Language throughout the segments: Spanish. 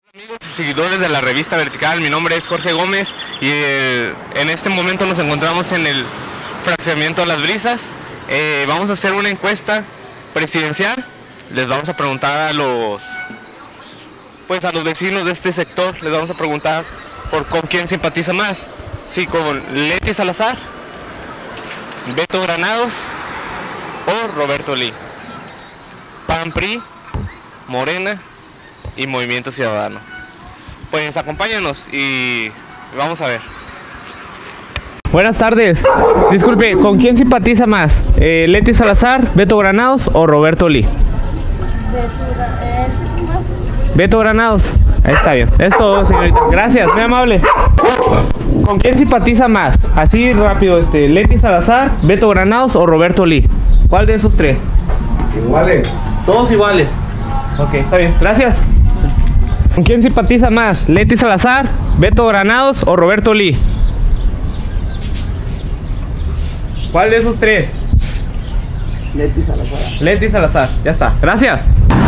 Amigos y seguidores de la revista Vertical, mi nombre es Jorge Gómez y en este momento nos encontramos en el fraccionamiento Las Brisas. Vamos a hacer una encuesta presidencial. Les vamos a preguntar a los vecinos de este sector, les vamos a preguntar con quién simpatiza más, si con Leti Salazar, Beto Granados o Roberto Lee. PAN, PRI, Morena y Movimiento Ciudadano. Pues acompáñanos y vamos a ver. Buenas tardes. Disculpe, ¿con quién simpatiza más? ¿Leti Salazar, Beto Granados o Roberto Lee? Beto Granados. Ahí está bien. Es todo, señorita. Gracias, muy amable. ¿Con quién simpatiza más? Así rápido, ¿Leti Salazar, Beto Granados o Roberto Lee? ¿Cuál de esos tres? Iguales. Todos iguales. Ok, está bien. Gracias. ¿Con quién simpatiza más? ¿Leti Salazar, Beto Granados o Roberto Lee? ¿Cuál de esos tres? Leti Salazar. Leti Salazar. Ya está. Gracias.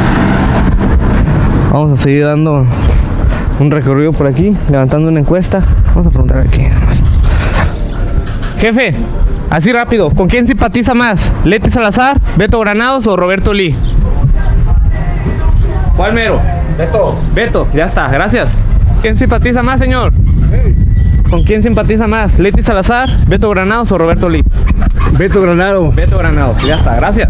Vamos a seguir dando un recorrido por aquí, levantando una encuesta. Vamos a preguntar aquí. Jefe, así rápido, ¿con quién simpatiza más? ¿Leti Salazar, Beto Granados o Roberto Lee? ¿Cuál mero? Beto. Beto, ya está, gracias. ¿Quién simpatiza más, señor? ¿Con quién simpatiza más? ¿Leti Salazar, Beto Granados o Roberto Lee? Beto Granado. Beto Granados, ya está, gracias.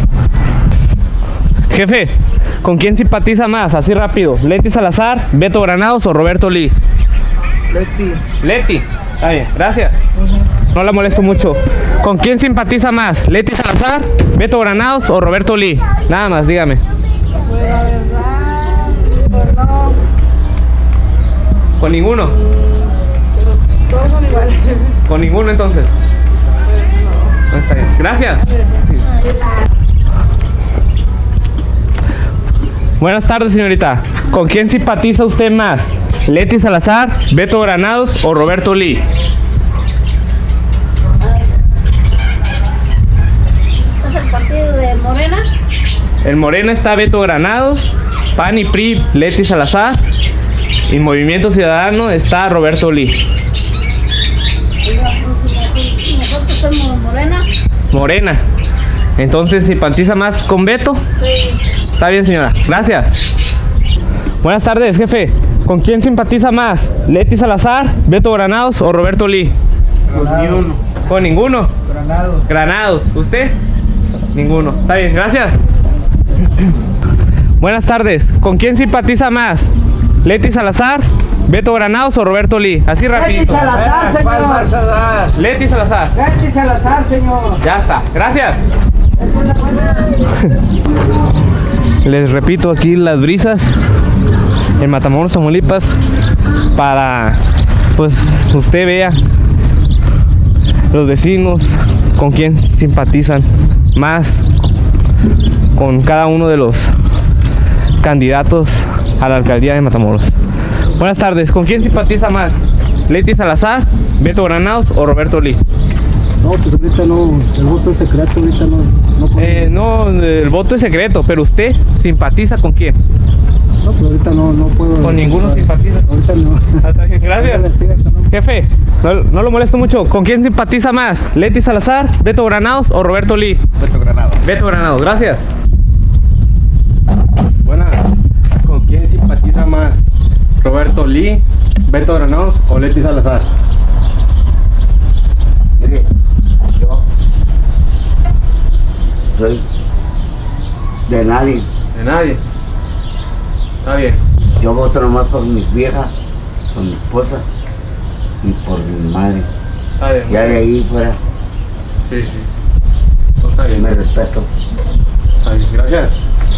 Jefe, ¿con quién simpatiza más? Así rápido, ¿Leti Salazar, Beto Granados o Roberto Lee? Leti. Leti, está bien, gracias. No la molesto mucho. ¿Con quién simpatiza más? ¿Leti Salazar, Beto Granados o Roberto Lee? Nada más, dígame. Pues la verdad, pues no. ¿Con ninguno? Pero todos son iguales. ¿Con ninguno entonces? No, está bien. Gracias. Buenas tardes, señorita. ¿Con quién simpatiza usted más? ¿Leti Salazar, Beto Granados o Roberto Lee? ¿Es el partido de Morena? En Morena está Beto Granados, PAN y PRI, Leti Salazar, y Movimiento Ciudadano está Roberto Lee. Nosotros somos Morena. Morena. Entonces, ¿simpatiza más con Beto? Sí. Está bien, señora. Gracias. Buenas tardes, jefe. ¿Con quién simpatiza más? ¿Leti Salazar, Beto Granados o Roberto Lee? Con ninguno. ¿Con ninguno? Granado. Granados. ¿Usted? Ninguno. Está bien, gracias. Buenas tardes. ¿Con quién simpatiza más? ¿Leti Salazar, Beto Granados o Roberto Lee? Así rapidito. Leti Salazar, señor. Leti Salazar. Leti Salazar, señor. Ya está. Gracias. Les repito, aquí Las Brisas, en Matamoros, Tamaulipas, para pues usted vea los vecinos con quién simpatizan más con cada uno de los candidatos a la alcaldía de Matamoros. Buenas tardes, ¿con quién simpatiza más? ¿Leti Salazar, Beto Granados o Roberto Lee? No, pues ahorita no, el voto es secreto, ahorita no. No, el voto es secreto, pero usted simpatiza con quién? No, pues ahorita no puedo. Con ninguno simpatiza. Ahorita no. Está bien, gracias. Jefe, no lo molesto mucho. ¿Con quién simpatiza más? ¿Leti Salazar, Beto Granados o Roberto Lee? Beto Granado. Beto Granados, gracias. Buenas. ¿Con quién simpatiza más? ¿Roberto Lee, Beto Granados o Leti Salazar? Mire, yo soy de nadie. De nadie. Está bien. Yo voto nomás por mi vieja, por mi esposa y por mi madre. Está bien. Ya de ahí fuera Sí, sí. No, está bien. me respeto. Está bien. Gracias.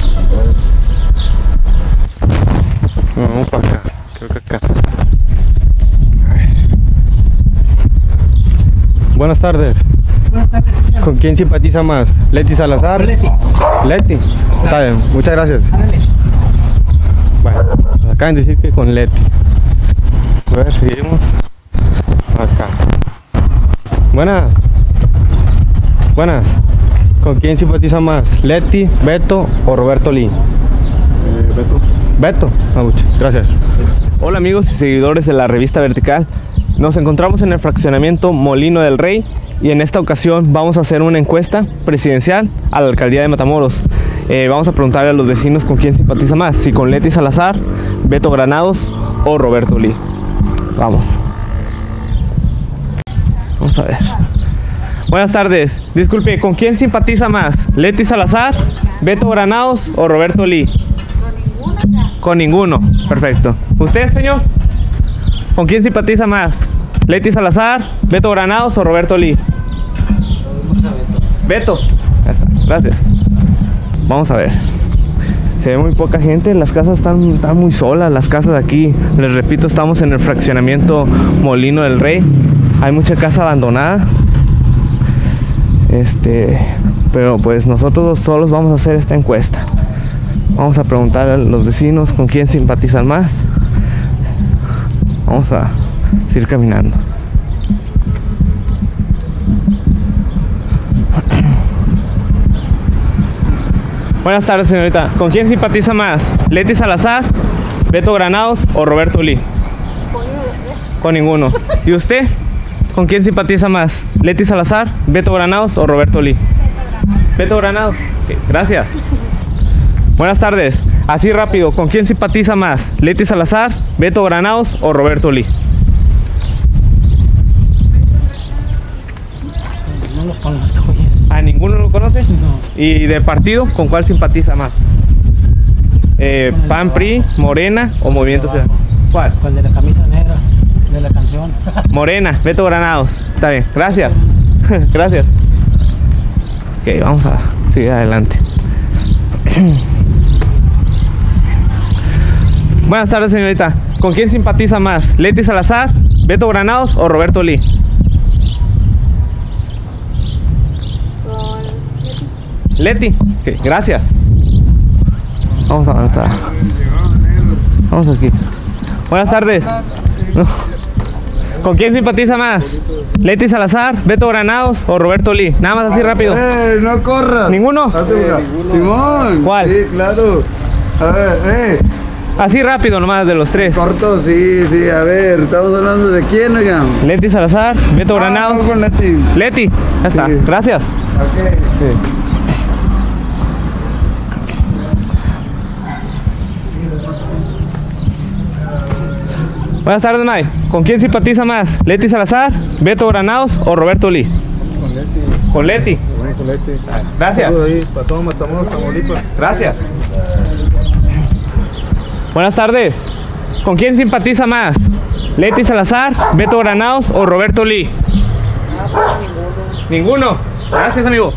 Vamos para acá. Creo que acá. Buenas tardes. ¿Con quién simpatiza más? ¿Leti Salazar? Leti. Leti. Está bien. Muchas gracias. Bueno, nos acaban de decir que con Leti. A ver, seguimos. Acá. Buenas. Buenas. ¿Con quién simpatiza más? ¿Leti, Beto o Roberto Lee? Beto. Beto. Gracias. Hola amigos y seguidores de la revista Vertical. Nos encontramos en el fraccionamiento Molino del Rey y en esta ocasión vamos a hacer una encuesta presidencial a la alcaldía de Matamoros. Vamos a preguntarle a los vecinos con quién simpatiza más, si con Leti Salazar, Beto Granados o Roberto Lee. Vamos a ver. Buenas tardes. Disculpe, ¿con quién simpatiza más? ¿Leti Salazar, Beto Granados o Roberto Lee? Con ninguno. Perfecto. ¿Usted, señor? ¿Con quién simpatiza más? ¿Leti Salazar, Beto Granados o Roberto Lee? Beto. Ya está. Gracias. Vamos a ver. Se ve muy poca gente, las casas están muy solas, las casas de aquí. Les repito, estamos en el fraccionamiento Molino del Rey. Hay mucha casa abandonada. Pero pues nosotros solos vamos a hacer esta encuesta. Vamos a preguntar a los vecinos con quién simpatizan más. Vamos a seguir caminando. Buenas tardes, señorita. ¿Con quién simpatiza más? ¿Leti Salazar, Beto Granados o Roberto Lee? Con ninguno. ¿Y usted? ¿Con quién simpatiza más? ¿Leti Salazar, Beto Granados o Roberto Lee? Beto Granados. Okay, gracias. Buenas tardes. Así rápido, ¿con quién simpatiza más? ¿Leti Salazar, Beto Granados o Roberto Lee? No los conozco bien. ¿A ninguno lo conoce? No. ¿Y de partido, con cuál simpatiza más? ¿PAN, PRI, Morena o Movimiento Ciudadano? ¿Cuál? Con el de la camisa negra, de la canción. Morena, Beto Granados. Está bien, gracias. Gracias. Ok, vamos a seguir adelante. Buenas tardes, señorita. ¿Con quién simpatiza más? ¿Leti Salazar, Beto Granados o Roberto Lee? Leti. Okay, gracias. Vamos a avanzar. Vamos aquí. Buenas tardes. ¿Con quién simpatiza más? ¿Leti Salazar, Beto Granados o Roberto Lee? Nada más así rápido. No corras. ¿Ninguno? Simón. ¿Cuál? Sí, claro. A ver, Así rápido nomás de los tres. corto, sí, a ver, estamos hablando de quién, oigan. Leti Salazar, Beto Granados. No, con Leti. Leti. Ya está. Sí. Gracias. Ok. Sí. Buenas tardes, May. ¿Con quién simpatiza más? ¿Leti Salazar, Beto Granados o Roberto Lee? Con Leti. Con Leti. Con Leti. Gracias. Ahí, para todo Matamoros, Tamaulipas. Gracias. Buenas tardes. ¿Con quién simpatiza más? ¿Leti Salazar, Beto Granados o Roberto Lee? Ninguno. Gracias, amigo.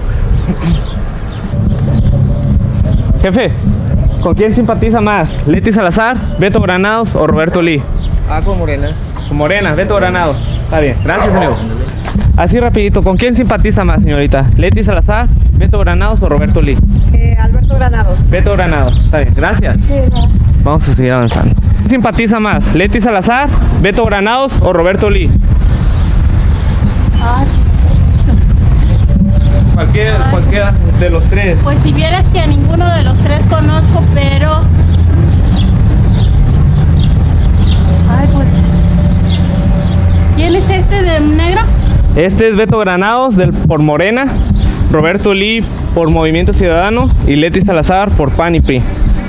Jefe, ¿con quién simpatiza más? ¿Leti Salazar, Beto Granados o Roberto Lee? Con Morena. Con Morena, Beto Granados. Está bien. Gracias, amigo. Así rapidito, ¿con quién simpatiza más, señorita? ¿Leti Salazar, Beto Granados o Roberto Lee? Alberto Granados. Beto Granados. Está bien. Gracias. Sí, no. Vamos a seguir avanzando. ¿Quién simpatiza más? ¿Leti Salazar, Beto Granados o Roberto Lee? Ay, Cualquiera de los tres. Pues si vieras que a ninguno de los tres conozco, pero... Ay, pues... ¿Quién es este de negro? Este es Beto Granados por Morena, Roberto Lee por Movimiento Ciudadano y Leti Salazar por PAN y PRI.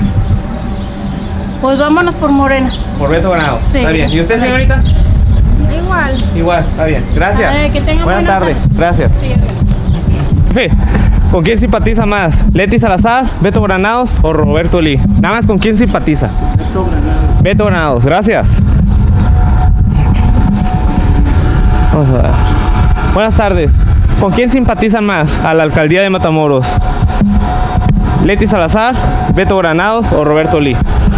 Pues vámonos por Morena. Por Beto Granados. Sí. Está bien. ¿Y usted, señorita? Igual. Igual, está bien. Gracias. Que tenga Buenas buena tardes. tarde. Gracias. Sí. Jefe, ¿con quién simpatiza más? ¿Leti Salazar, Beto Granados o Roberto Lee? Nada más, ¿con quién simpatiza? Beto Granados. Beto Granados, gracias. Vamos a ver. Buenas tardes. ¿Con quién simpatizan más a la alcaldía de Matamoros? ¿Leti Salazar, Beto Granados o Roberto Lee?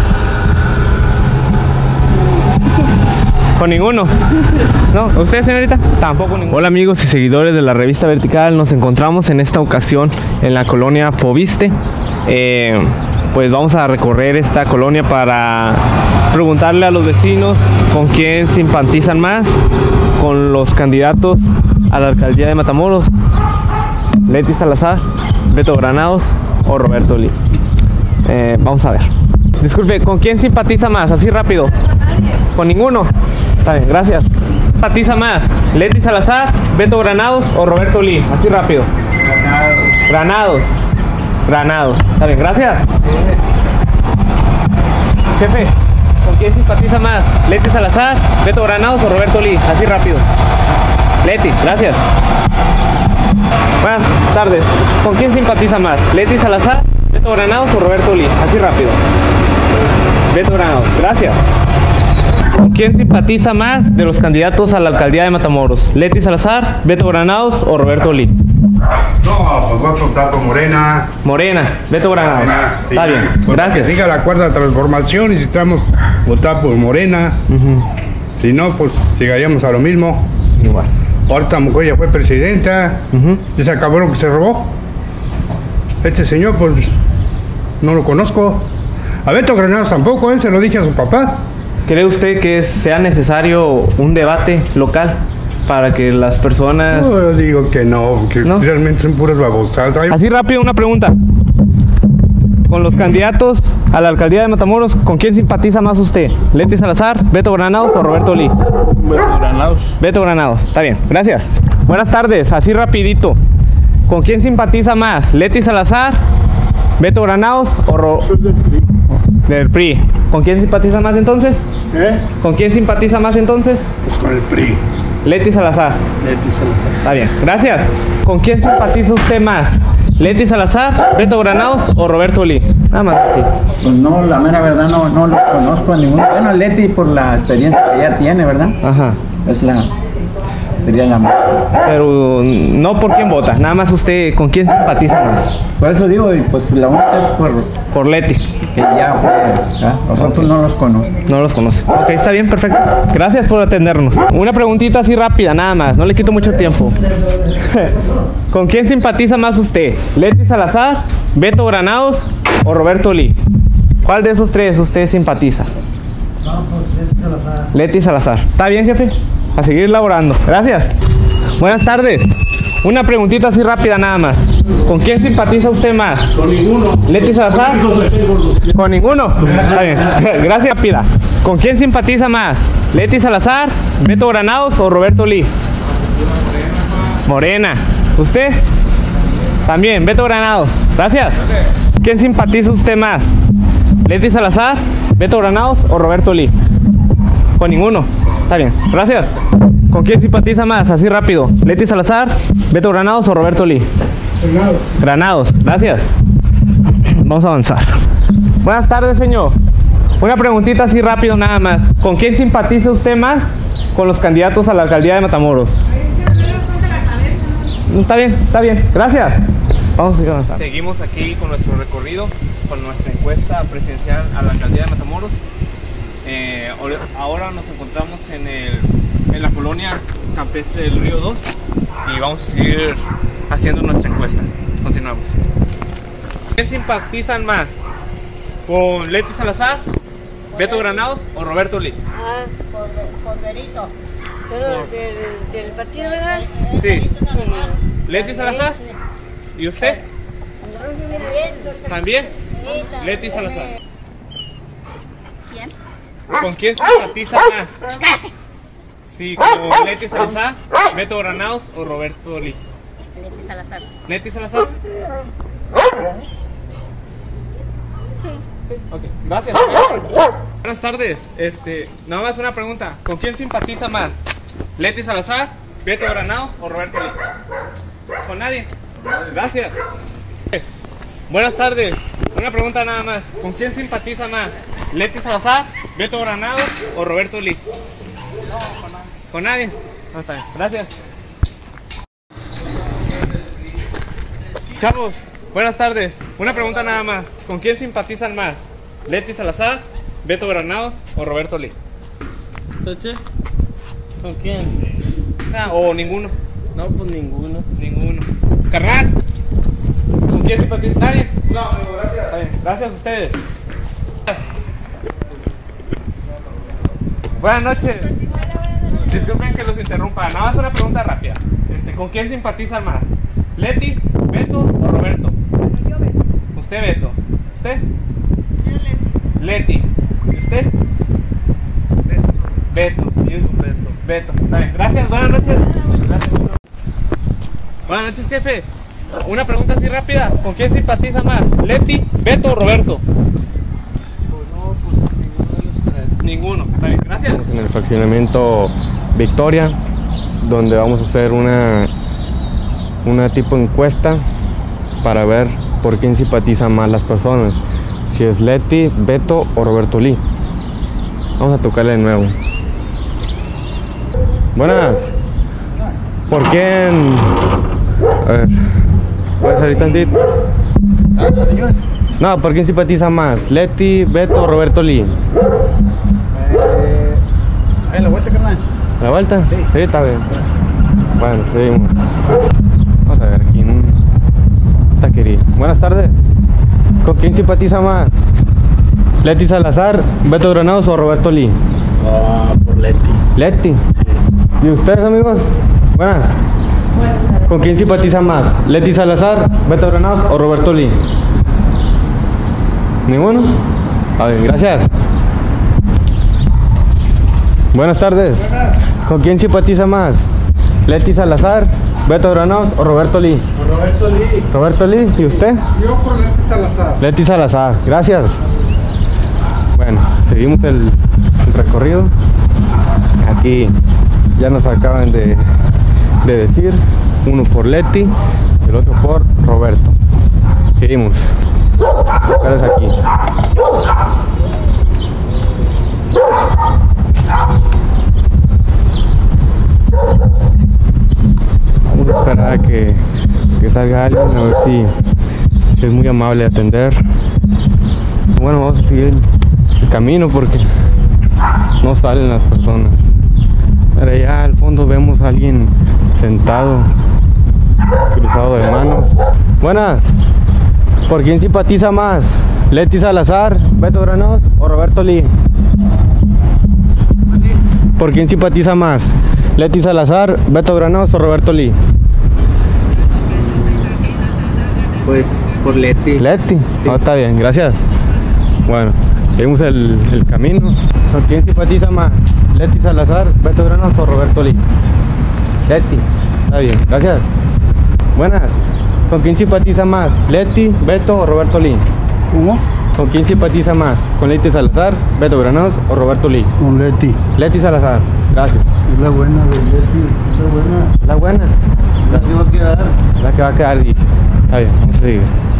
¿Con ninguno? ¿No? ¿Usted, señorita? Tampoco ninguno. Hola amigos y seguidores de la revista Vertical. Nos encontramos en esta ocasión en la colonia Fobiste. Pues vamos a recorrer esta colonia para preguntarle a los vecinos con quién simpatizan más con los candidatos a la alcaldía de Matamoros. Leti Salazar, Beto Granados o Roberto Lee. Vamos a ver. Disculpe, ¿con quién simpatiza más? Así rápido. ¿Con ninguno? Está bien, gracias. ¿Simpatiza más? ¿Leti Salazar, Beto Granados o Roberto Lee? Así rápido. Granados. Granados. Está bien, gracias. Jefe, ¿con quién simpatiza más? ¿Leti Salazar, Beto Granados o Roberto Lee? Así rápido. Leti, gracias. Buenas tardes. ¿Con quién simpatiza más? ¿Leti Salazar, Beto Granados o Roberto Lee? Así rápido. Beto Granados, gracias. ¿Con quién simpatiza más de los candidatos a la alcaldía de Matamoros? ¿Leti Salazar, Beto Granados o Roberto Lee? No, pues voy a votar por Morena. Morena, Beto Granados. Morena, sí. Está bien, Pues gracias. que diga la cuarta transformación y si estamos votar por Morena. Si no, pues llegaríamos a lo mismo. Igual. Ahorita mujer ya fue presidenta. Y se acabó lo que se robó. Este señor, pues, no lo conozco. A Beto Granados tampoco, se lo dije a su papá. ¿Cree usted que sea necesario un debate local para que las personas... No, yo digo que no, que ¿No? realmente son puras babosadas. Ay, Así rápido una pregunta. Con los candidatos a la alcaldía de Matamoros, ¿con quién simpatiza más usted? ¿Leti Salazar, Beto Granados o Roberto Lee? Beto Granados. Beto Granados, está bien, gracias. Buenas tardes, así rapidito. ¿Con quién simpatiza más? ¿Leti Salazar, Beto Granados o del PRI? ¿Con quién simpatiza más entonces? ¿Con quién simpatiza más entonces? Pues con el PRI. Leti Salazar. Leti Salazar. Está bien, gracias. ¿Con quién simpatiza usted más? ¿Leti Salazar, Beto Granados o Roberto Lee? Nada más, sí. Pues no, la mera verdad no lo conozco a ninguno. Bueno, Leti por la experiencia que ella tiene, ¿verdad? Ajá. Sería la mejor. Pero no por quién vota, nada más usted con quién simpatiza más. Por eso digo, y pues la única es Por Leti. que ya fue, ¿verdad? Nosotros no los conocemos. No los conoce. Ok, está bien, perfecto. Gracias por atendernos. Una preguntita así rápida, nada más. No le quito mucho tiempo. ¿Con quién simpatiza más usted? ¿Leti Salazar, Beto Granados o Roberto Lee? ¿Cuál de esos tres usted simpatiza? No, pues Leti Salazar. Leti Salazar. ¿Está bien, jefe? A seguir laborando. Gracias. Buenas tardes. Una preguntita así rápida nada más. ¿Con quién simpatiza usted más? Con ninguno. ¿Leti Salazar? ¿Con ninguno? Está bien. Gracias, rápida. ¿Con quién simpatiza más? ¿Leti Salazar, Beto Granados o Roberto Lee? Morena. ¿Usted? También, Beto Granados. Gracias. ¿Quién simpatiza usted más? ¿Leti Salazar, Beto Granados o Roberto Lee? Con ninguno. Está bien. Gracias. ¿Con quién simpatiza más? Así rápido. ¿Leti Salazar, Beto Granados o Roberto Lee? Granados. Gracias. Vamos a avanzar. Buenas tardes, señor. Una preguntita así rápido nada más. ¿Con quién simpatiza usted más con los candidatos a la alcaldía de Matamoros? Está bien, está bien. Gracias. Vamos a seguir avanzando. Seguimos aquí con nuestro recorrido, con nuestra encuesta presidencial a la alcaldía de Matamoros. Ahora nos encontramos en la colonia campestre del Río 2 y vamos a seguir haciendo nuestra encuesta. Continuamos. ¿Quién simpatizan más? ¿Con Leti Salazar, Beto Granados o Roberto Lee? Por Berito. Del partido, ¿verdad? Sí. ¿Leti Salazar? ¿Y usted? ¿También? Leti Salazar. ¿Quién? ¿Con quién simpatiza más? Sí, con Leti Salazar, Beto Granados o Roberto Lee. Leti Salazar. ¿Leti Salazar? Sí, ok. Gracias. Buenas tardes. Nada más una pregunta. ¿Con quién simpatiza más? ¿Leti Salazar, Beto Granados o Roberto Lee? ¿Con nadie? Gracias. Buenas tardes. Una pregunta nada más. ¿Con quién simpatiza más? ¿Leti Salazar, Beto Granados o Roberto Lee? ¿Con nadie? No, está bien. Gracias. Chavos, buenas tardes. Una pregunta nada más. ¿Con quién simpatizan más? ¿Leti Salazar, Beto Granados o Roberto Lee? ¿Con quién? ¿O ninguno? No, pues ninguno. Ninguno. Carnal, ¿con quién simpatizan? ¿Nadie? No, gracias. Está bien. Gracias a ustedes. Buenas noches. Disculpen que los interrumpa. Nada más una pregunta rápida. ¿Con quién simpatizan más? ¿Leti, Beto o Roberto? Yo Beto. ¿Usted, Beto? ¿Usted? Yo Leti. Leti. ¿Y usted? Beto. Beto. Está bien. Gracias, buenas noches. Gracias. Buenas noches, jefe. Una pregunta así rápida. ¿Con quién simpatiza más? ¿Leti, Beto o Roberto? No, pues ninguno de los tres. Ninguno. Está bien, gracias. Estamos en el fraccionamiento Victoria, donde vamos a hacer una tipo encuesta para ver por quién simpatizan más las personas, si es Leti, Beto o Roberto Lee. Vamos a tocarle de nuevo. Buenas. ¿Por quién? A ver, ¿puedes salir tantito? No, ¿por quién simpatiza más? ¿Leti, Beto o Roberto Lee? ¿En la vuelta, carnal? ¿La vuelta? Sí, está bien. Bueno, seguimos. Vamos a ver aquí en un taquería. Buenas tardes. ¿Con quién simpatiza más? ¿Leti Salazar, Beto Granados o Roberto Lee? Por Leti. Leti. ¿Y ustedes, amigos? Buenas. ¿Con quién simpatiza más? ¿Leti Salazar, Beto Granados o Roberto Lee? ¿Ninguno? A ver, gracias. Buenas tardes. ¿Con quién simpatiza más? ¿Leti Salazar, Beto Granados o Roberto Lee? Roberto Lee. ¿Roberto Lee? ¿Y usted? Yo por Leti Salazar. Leti Salazar, gracias. Bueno, seguimos el recorrido. Aquí ya nos acaban de decir, uno por Leti y el otro por Roberto. Seguimos. ¿Cuál es aquí? Vamos a esperar a que salga alguien, a ver si es muy amable de atender. Bueno, vamos a seguir el camino porque no salen las personas. Pero allá al fondo vemos a alguien sentado, cruzado de manos. Buenas. ¿Por quién simpatiza más? ¿Leti Salazar, Beto Granados o Roberto Lee? ¿Por quién simpatiza más? ¿Leti Salazar, Beto Granados o Roberto Lee? Pues por Leti. Leti. No, está bien, gracias. Bueno, vemos el camino. ¿Con quién simpatiza más? ¿Leti Salazar, Beto Granados o Roberto Lee? Leti. Está bien, gracias. Buenas. ¿Con quién simpatiza más? ¿Leti, Beto o Roberto Lee? ¿Cómo? ¿Con quién simpatiza más? ¿Con Leti Salazar, Beto Granados o Roberto Lee? Con Leti. Leti Salazar, gracias. Es la buena de Leti. Es la buena. ¿La buena? La que va a quedar. La que va a quedar, dices. Está bien, vamos a seguir.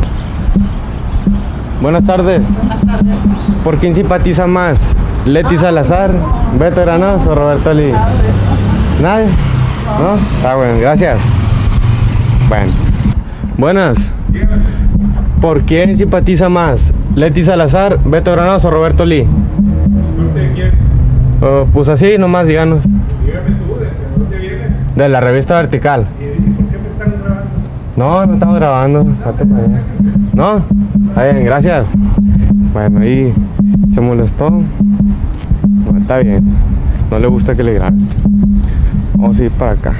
Buenas tardes. ¿Por quién simpatiza más? ¿Leti Salazar, Beto Granados o Roberto Lee? ¿Nadie? ¿No? Está bueno, gracias. Bueno. Buenas. ¿Por quién simpatiza más? ¿Leti Salazar, Beto Granados o Roberto Lee? ¿De quién? Pues así nomás, díganos. Dígame tú, ¿de dónde vienes? De la revista Vertical. ¿Y por qué me están grabando? No, no estamos grabando. Date para allá. No, está bien, gracias. Bueno, ahí se molestó. No, está bien. No le gusta que le graben. Vamos a ir para acá.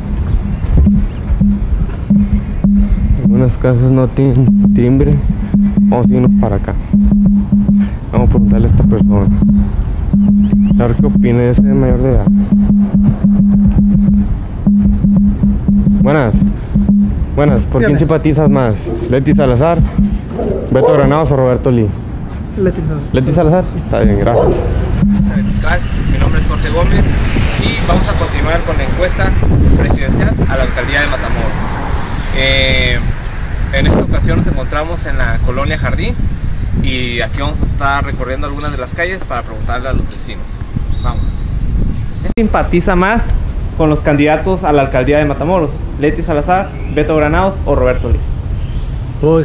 Algunas casas no tienen timbre. Vamos a irnos para acá. Vamos a preguntarle a esta persona a ver qué opina de ese mayor de edad. Buenas. Buenas, ¿por quién simpatizas más? ¿Leti Salazar, Beto Granados o Roberto Lee? Leti Salazar. ¿Leti Salazar? Está bien, gracias. Mi nombre es Jorge Gómez y vamos a continuar con la encuesta presidencial a la alcaldía de Matamoros. En esta ocasión nos encontramos en la colonia Jardín y aquí vamos a estar recorriendo algunas de las calles para preguntarle a los vecinos. Vamos. ¿Quién simpatiza más con los candidatos a la alcaldía de Matamoros? ¿Leti Salazar, Beto Granados o Roberto Lee? Pues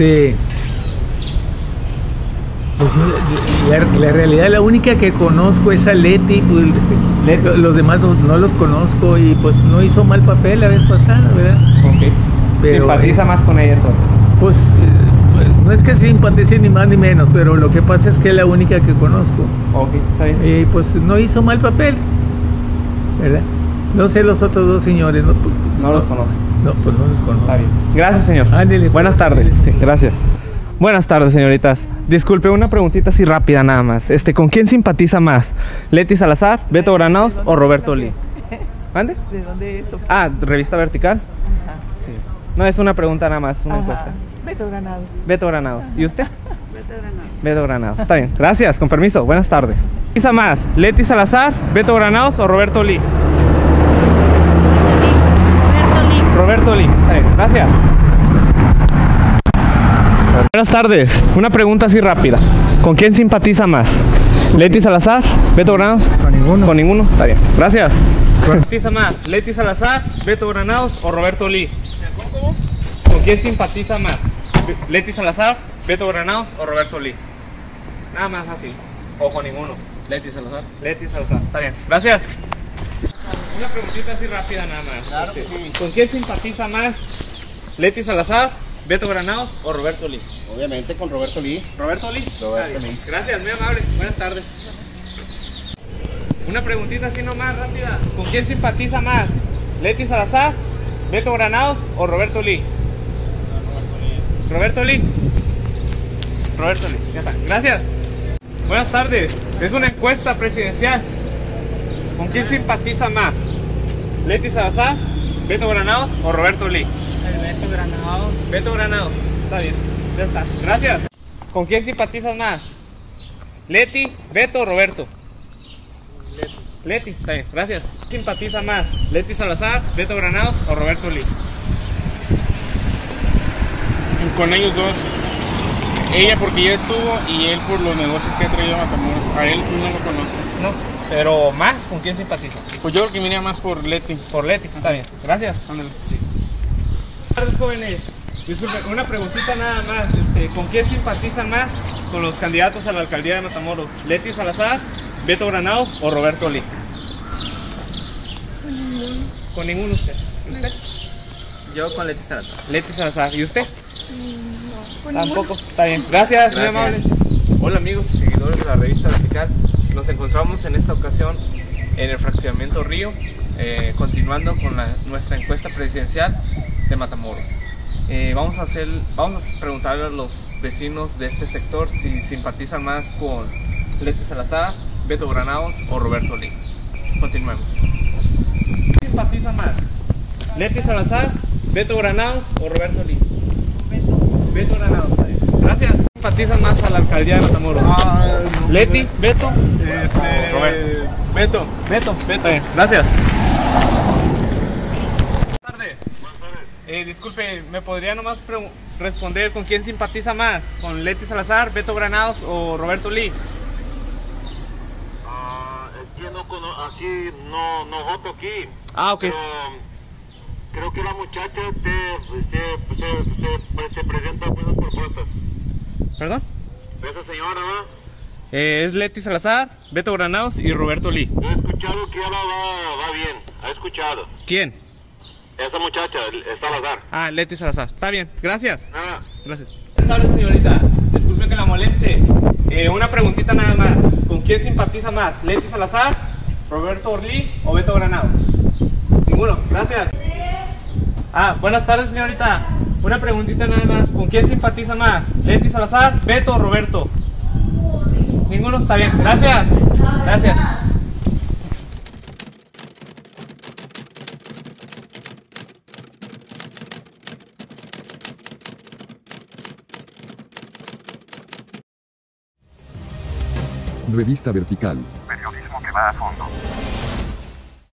la realidad, la única que conozco es a Leti, pues, Leti. Los demás no los conozco y pues no hizo mal papel la vez pasada, ¿verdad? Ok. Pero, ¿Simpatiza más con ella entonces? Pues no es que simpatice ni más ni menos, pero lo que pasa es que es la única que conozco. Ok, está bien. Y pues no hizo mal papel, ¿verdad? No sé los otros dos señores, ¿no? Pues, No los conozco. No, pues no los conozco. Está bien. Gracias, señor. Ándele, pues. Buenas tardes. Ándele. Gracias. Buenas tardes, señoritas. Disculpe, una preguntita así rápida nada más. ¿Con quién simpatiza más? ¿Leti Salazar, Beto Granados o Roberto Lee? ¿Mande? ¿De dónde es eso? Ah, Revista Vertical. Ajá. Sí. No, es una pregunta nada más, una encuesta. Beto Granados. Beto Granados. ¿Y usted? Beto Granados. Beto Granados. Está bien. Gracias, con permiso. Buenas tardes. ¿Simpatiza más? ¿Leti Salazar, Beto Granados o Roberto Lee? Roberto Lee. Roberto Lee. Está bien. Gracias. Buenas tardes. Una pregunta así rápida. ¿Con quién simpatiza más? ¿Leti Salazar, Beto Granados? Con ninguno. Con ninguno. Está bien. Gracias. ¿Quién simpatiza más? ¿Leti Salazar, Beto Granados o Roberto Lee? ¿Con quién simpatiza más? ¿Leti Salazar, Beto Granados o Roberto Lee? Nada más así. O con ninguno. Leti Salazar. Leti Salazar. Está bien. Gracias. Una preguntita así rápida nada más. Claro que sí. ¿Con quién simpatiza más? ¿Leti Salazar, Beto Granados o Roberto Lee? Obviamente con Roberto Lee. ¿Roberto Lee? Roberto Está bien. Lee. Gracias, muy amable. Buenas tardes. Una preguntita así nomás rápida. ¿Con quién simpatiza más? ¿Leti Salazar, Beto Granados o Roberto Lee? Roberto Lee. Roberto Lee. Ya está. Gracias. Buenas tardes. Es una encuesta presidencial. ¿Con quién simpatiza más? ¿Leti Salazar, Beto Granados o Roberto Lee? El Beto Granados. Beto Granados. Está bien. Ya está. Gracias. ¿Con quién simpatizas más? ¿Leti, Beto o Roberto? Leti. Está bien. Gracias. ¿Quién simpatiza más? ¿Leti Salazar, Beto Granados o Roberto Lee? Con ellos dos. Ella porque ya estuvo y él por los negocios que ha traído a Matamoros. A él sí no lo conozco. No. Pero más, ¿con quién simpatiza? Pues yo creo que venía más por Leti. Por Leti. Está bien. Gracias. Ándale. Sí. Buenas tardes, jóvenes. Disculpen, una preguntita nada más. ¿Con quién simpatizan más con los candidatos a la alcaldía de Matamoros? ¿Leti Salazar, Beto Granados o Roberto Lee? Con ninguno. Con ninguno usted. ¿Usted? Yo con Leti Salazar. Leti Salazar. ¿Y usted? No, con Tampoco. Está bien. Gracias, muy amable. Hola amigos y seguidores de la revista Vertical. Nos encontramos en esta ocasión en el fraccionamiento Río, continuando con nuestra encuesta presidencial de Matamoros. Vamos a preguntarle a los vecinos de este sector si simpatizan más con Leti Salazar, Beto Granados o Roberto Lee. Continuemos. ¿Quién simpatiza más? ¿Leti Salazar, Beto Granados o Roberto Lee? Beto Granados. Gracias. ¿Quién simpatizan más a la alcaldía de Matamoros? ¿Leti, Beto? Roberto. Beto. Beto. Gracias. Buenas tardes. Disculpe, ¿me podría nomás responder con quién simpatiza más? ¿Con Leti Salazar, Beto Granados o Roberto Lee? Aquí no voto aquí. Ah, ok. Pero creo que la muchacha se presenta buenas propuestas. ¿Perdón? Esa señora, ¿va? Es Leti Salazar, Beto Granados y Roberto Lee. He escuchado que ella va bien. ¿Ha escuchado? ¿Quién? Esa muchacha, Salazar. Ah, Leti Salazar. Está bien, gracias. Ah. Gracias. Buenas tardes, señorita. Disculpe que la moleste. Una preguntita nada más. ¿Con quién simpatiza más? ¿Leti Salazar, Roberto Lee o Beto Granados? Ninguno. Gracias. Buenas tardes, señorita. Una preguntita nada más. ¿Con quién simpatiza más? ¿Leti Salazar, Beto o Roberto? Ninguno. Está bien. Gracias. Gracias. Revista Vertical. Periodismo que va a fondo.